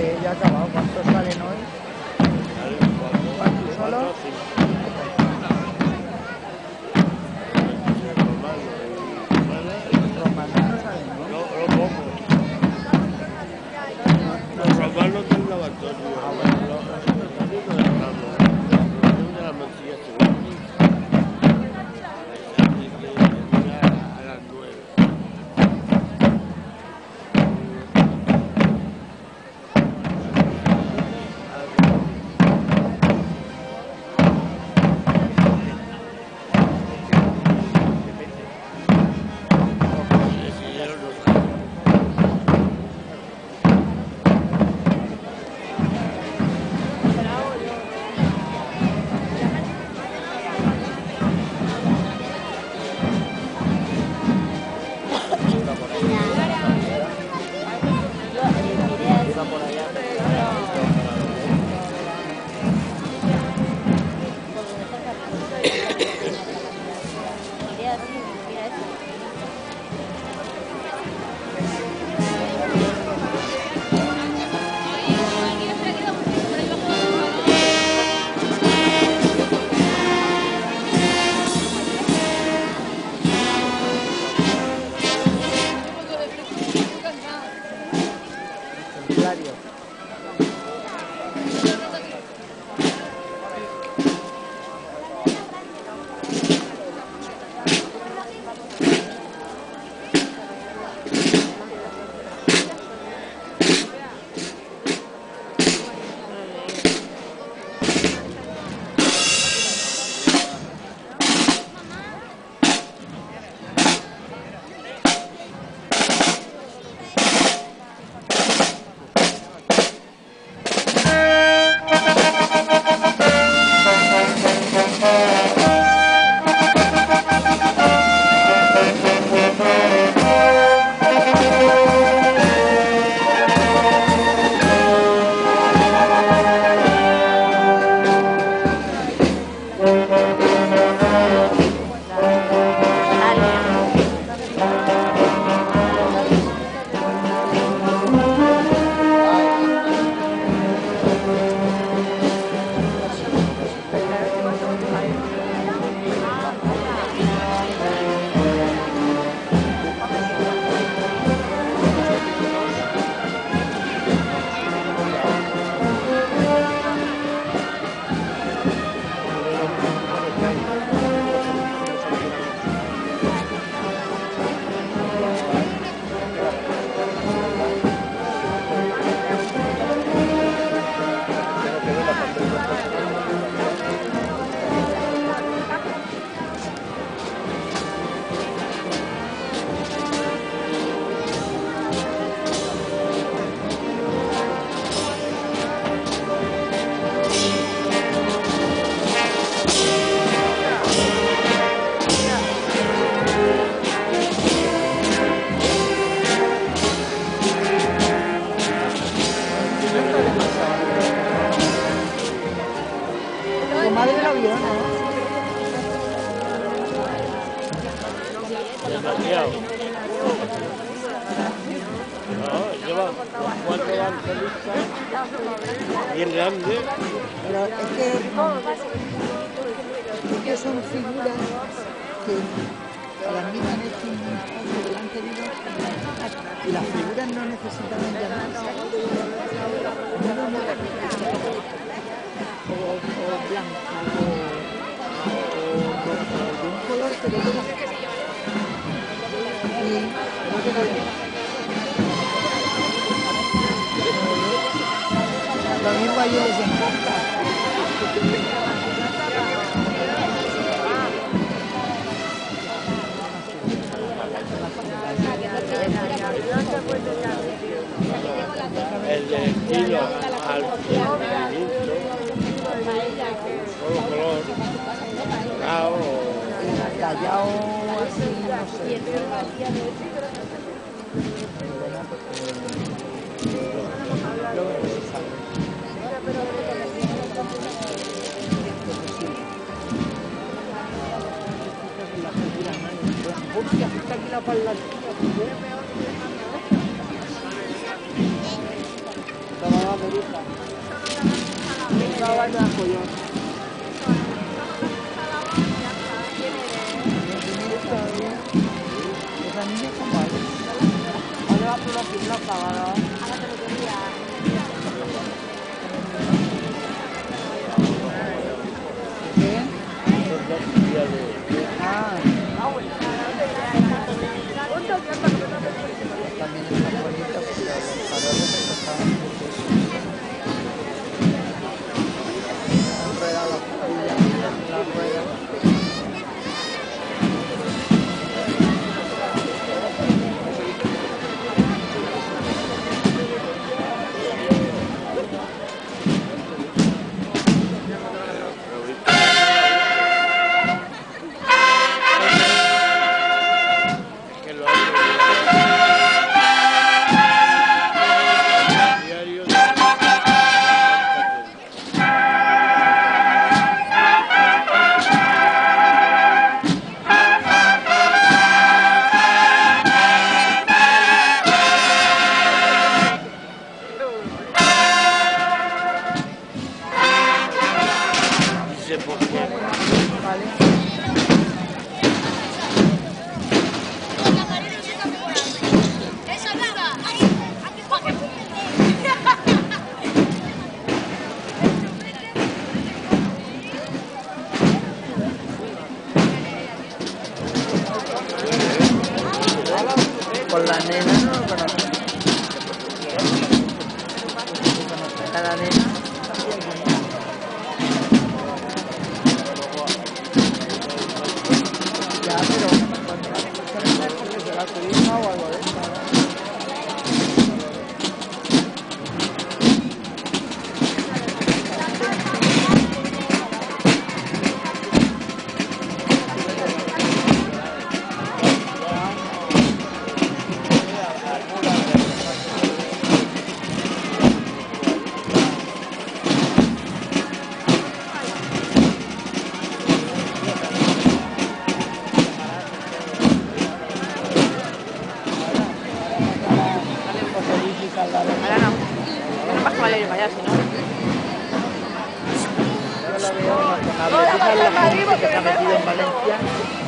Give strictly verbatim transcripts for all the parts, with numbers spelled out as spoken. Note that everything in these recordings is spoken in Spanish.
que ya ha acabado. ¿Cuántos salen hoy? ¿Cuántos solo? Romano no salen, ¿no? No, no poco. Los romanos tienen lavatorio. Ah, bueno. Los romanos de la Mancilla según a las nueve. Demasiado. No, lleva cuatro evangelistas bien grandes. Pero es que, es que son figuras que las mismas han hecho un espacio que han querido, y las figuras no necesitan llamarse o, o blanca o, o rojo, de un color que lo tenga. Y no queda bien. Lo mismo a ellos les encanta. El de estilo al infinito, todo color, callao, Callao así, no sé. Hostia, está aquí la parlanchina. Estaba Esa niña es como algo. Ahora va por los pisos pagados. A la peluquería. ¿Qué? Ah. También está bonita porque los faroles están rueda la rueda. Con la nena no lo conozco. A la nena. Ya, pero porque será tu hija o algo de eso, ¿no? Ahora no. No pasa mal ir para allá, si no. Yo lo veo razonable. ¿Tú sabes la gente que se ha metido en Valencia?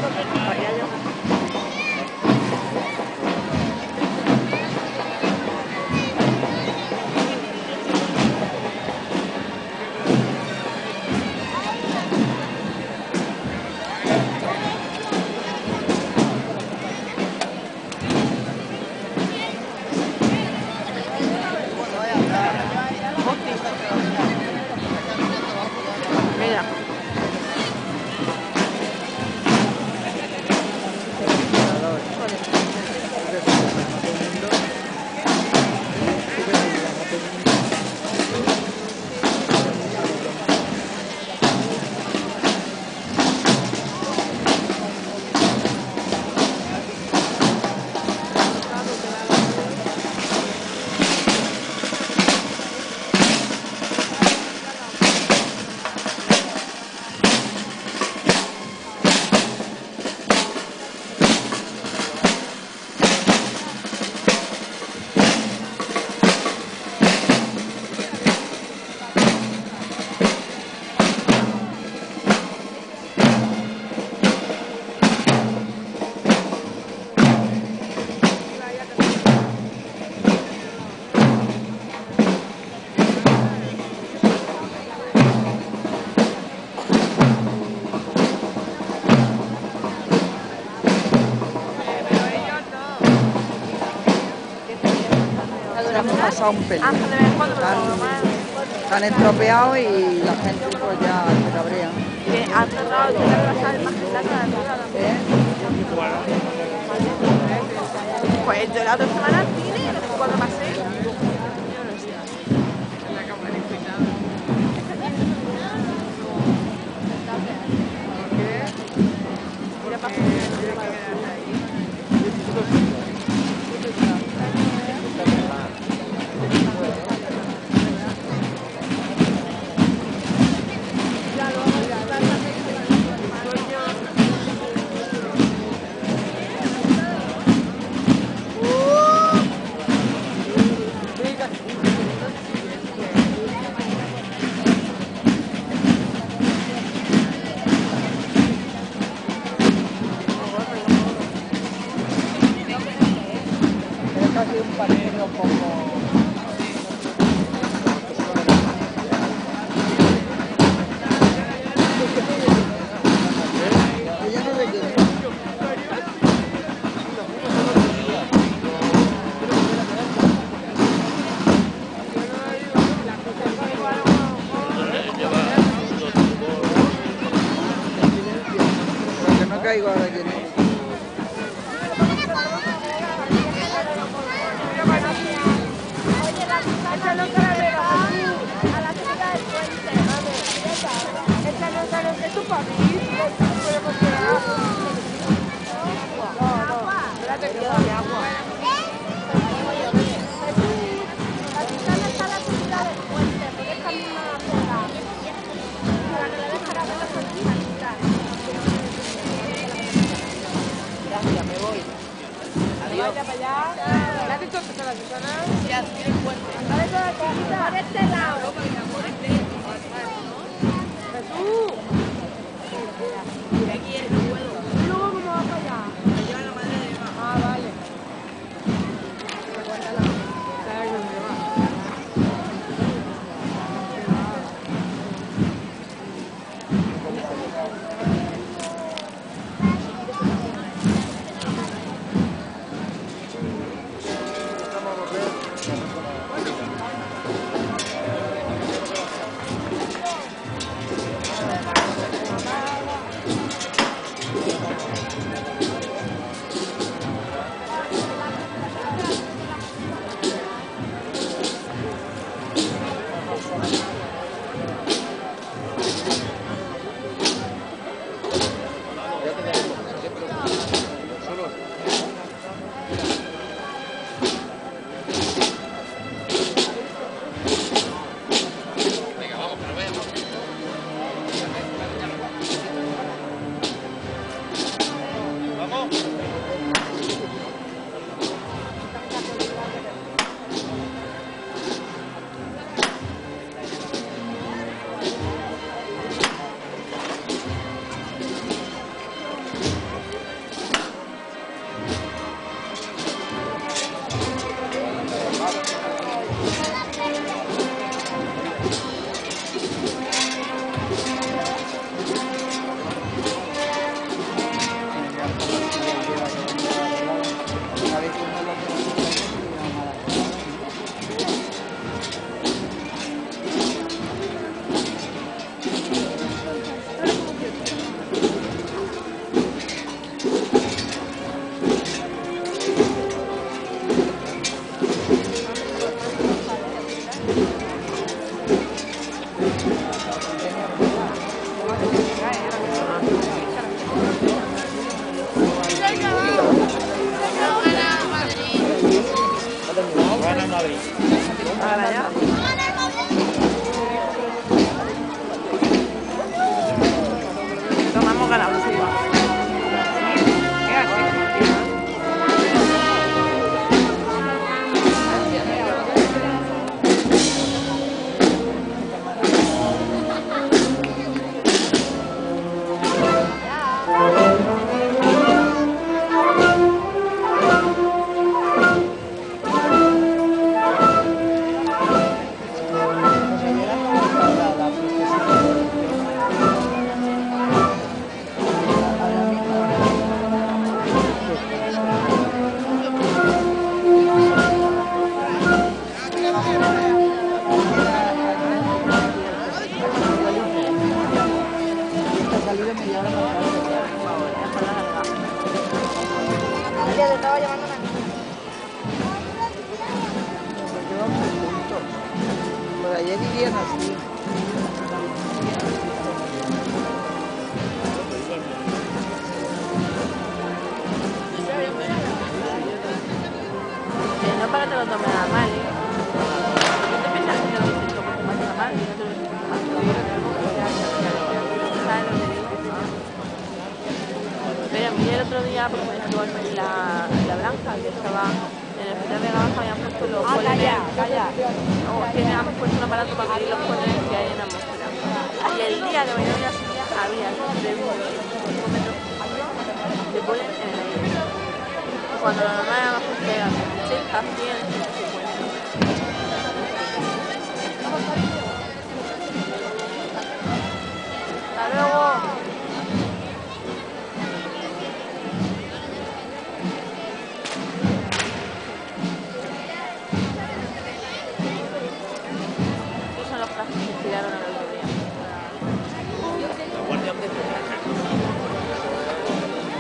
Mira. Hemos pasado un pelín. Ah, de vez en cuando, pero Están, normal. están estropeados y la gente pues ya se cabrea. Que han tratado de pasar más plata de arriba también. ¿Eh? Pues yo la otra semana al cine, no sé cuándo pasé. Mira, pasó. caigo ahora quién es. Échanos caramelo a la salida del puente, vamos. Échanos caramelo, ¿es tu papi? Podemos quedar. No, no, espérate que dame agua. La Susana está a la salida del puente, por esta misma zona. Para que le deje la vela con Susanita. Gracias, me voy. Adiós. Vaya para allá. ¿Le has dicho que la Susana? Ya, sí, el puente. A ver, por este lado. Jesús. De aquí es, no puedo. ¿Y luego cómo vas para allá? Me lleva la madre de Eva. Ah, vale. Guárdala. ¿Sabes dónde va? Ahora ya. Tomamos ganado, sí, va. Te estaba llamando a Por ayer vivían así. Eh, no para que te lo tomes nada mal, ¿eh? ¿No te piensas que te lo dices como que más nada mal? Y no te lo dices como más nada mal. ¿Sabes lo que dices? Pero a mí el otro día, porque me dejó dormir la, la Blanca, que estaba en el hospital de Gama, habían puesto los Ah, polenes. calla, calla. No, tienen puesto un aparato para medir los polenes que hay en la atmósfera. Y el día que me dio la silla había de uno cinco metros de polen en el aire. Y cuando lo normal era más que ochenta, cien, cincuenta. Hasta luego. Tiraron al otro día. La guardia que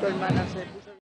tu hermana se puso